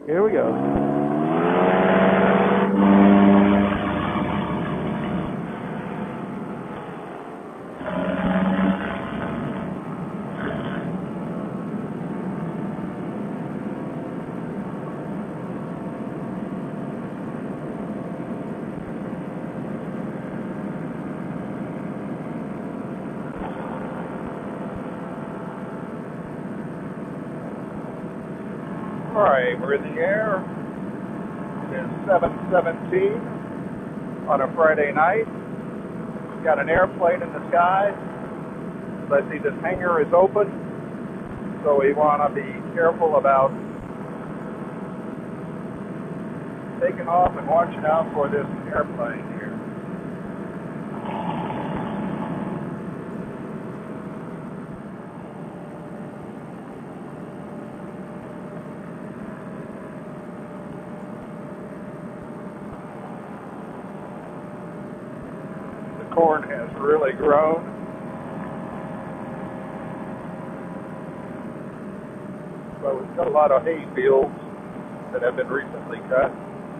Here we go. All right, we're in the air. It is 7:17 on a Friday night. We've got an airplane in the sky. I see this hangar is open, so we want to be careful about taking off and watching out for this airplane here. Corn has really grown. But we've got a lot of hay fields that have been recently cut.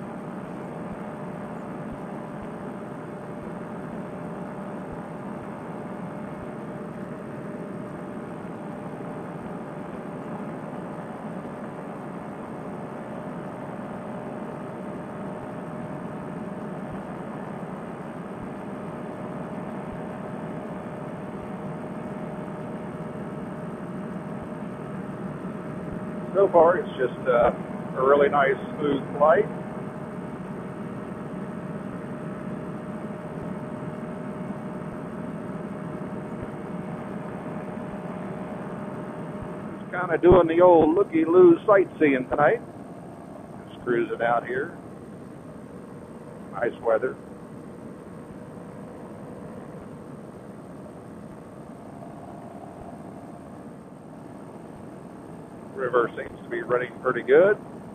So far, it's just a really nice, smooth flight. Just kind of doing the old looky-loo sightseeing tonight. Just cruising out here. Nice weather. River seems to be running pretty good.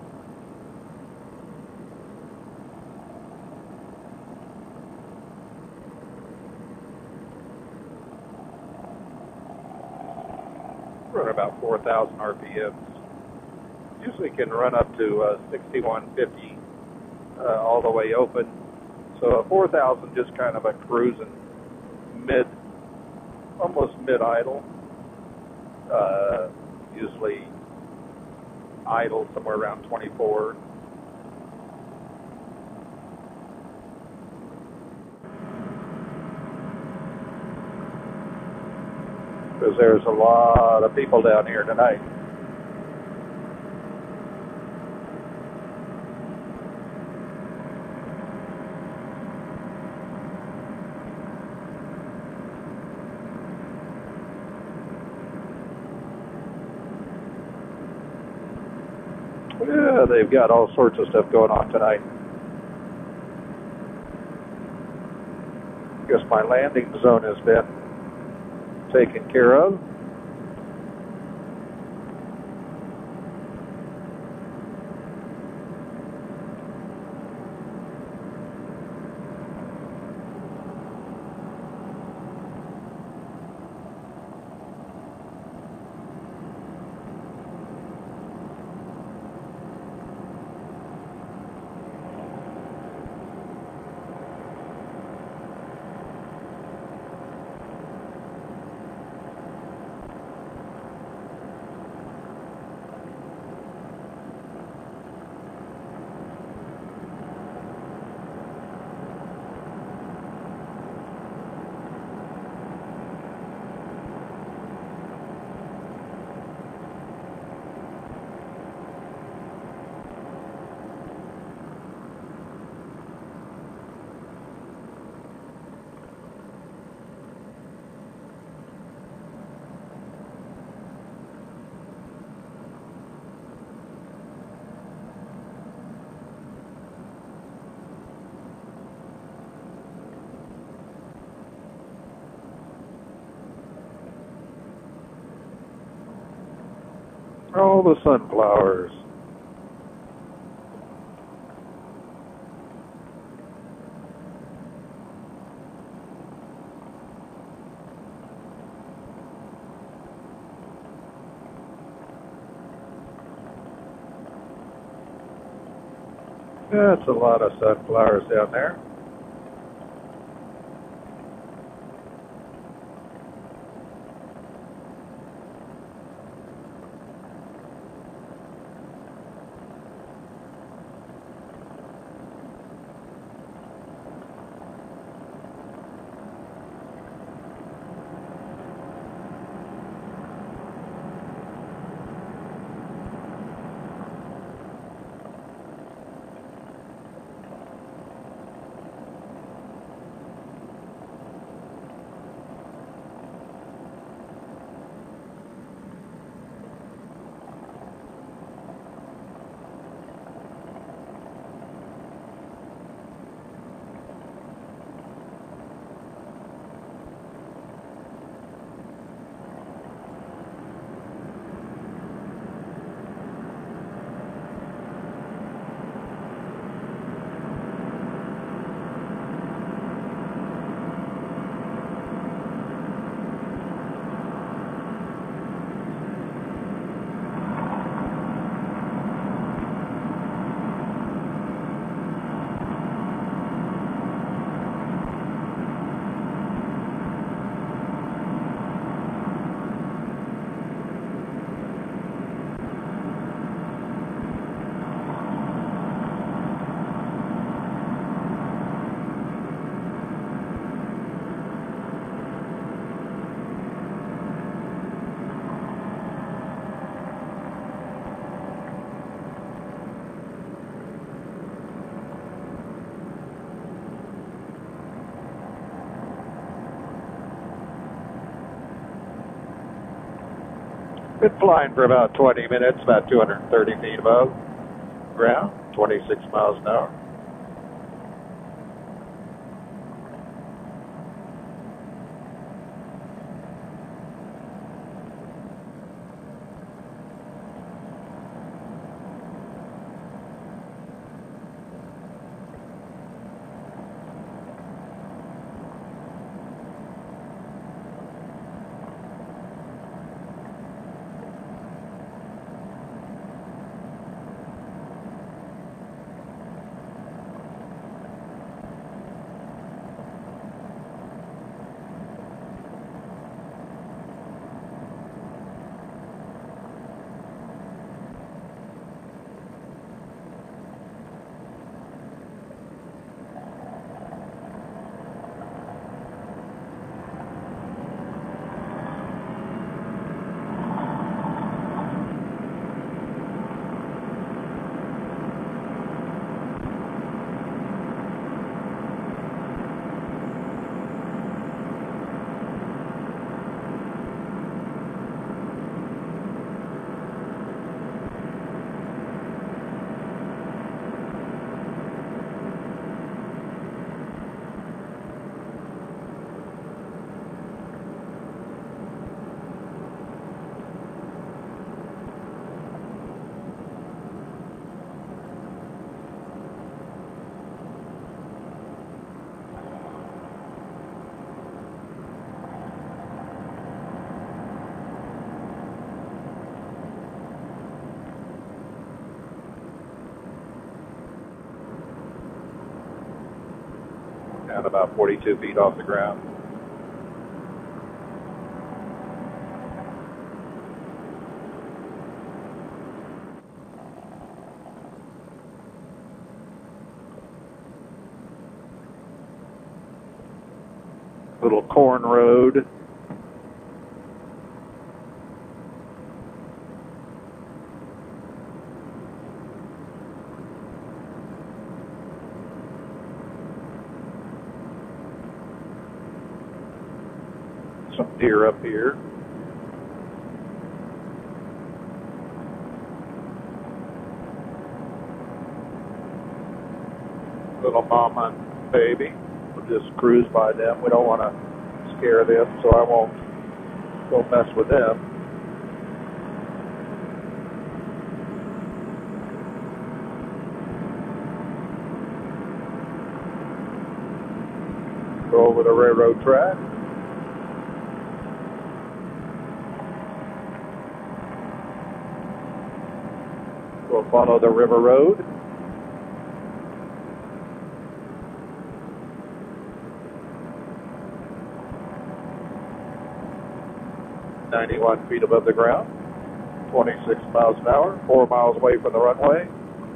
Run about 4,000 RPMs. Usually can run up to 6150 all the way open. So 4,000 just kind of a cruising almost mid-idle. Usually idle somewhere around 24. Because there's a lot of people down here tonight. Yeah, they've got all sorts of stuff going on tonight. Guess my landing zone has been taken care of. All the sunflowers. That's a lot of sunflowers down there. Been flying for about 20 minutes, about 230 feet above ground, 26 miles an hour. Down about 42 feet off the ground. Little corn road. Some deer up here. Little mama and baby. We'll just cruise by them. We don't want to scare them, so I won't go mess with them. Go over the railroad track. We'll follow the river road. 91 feet above the ground, 26 miles an hour, 4 miles away from the runway.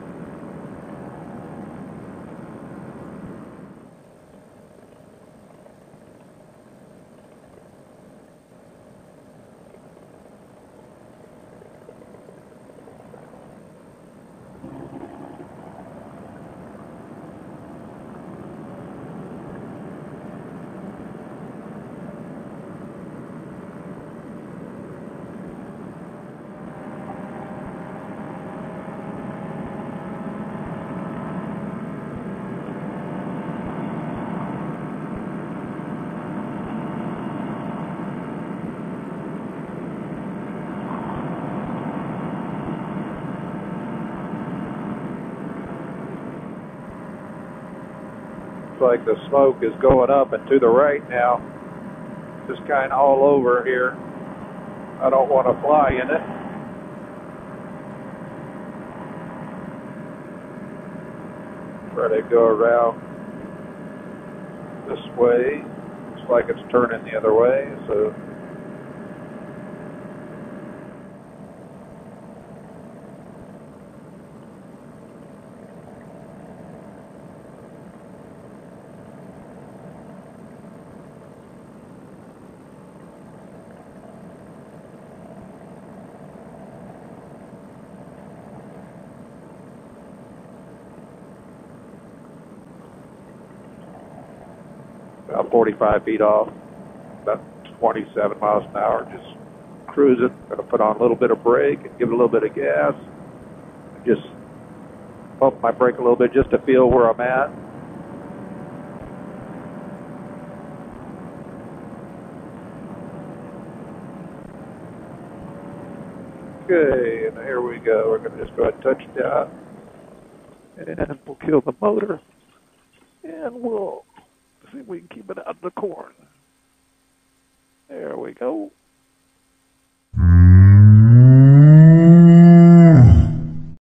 Like the smoke is going up and to the right now, just kind of all over here. I don't want to fly in it. Try to go around this way. Looks like it's turning the other way, so about 45 feet off, about 27 miles an hour, just cruising. Going to put on a little bit of brake and give it a little bit of gas. Just pump my brake a little bit just to feel where I'm at. Okay, and here we go. We're going to just go ahead and touch down, and we'll kill the motor, and we'll see if we can keep it out of the corn. There we go.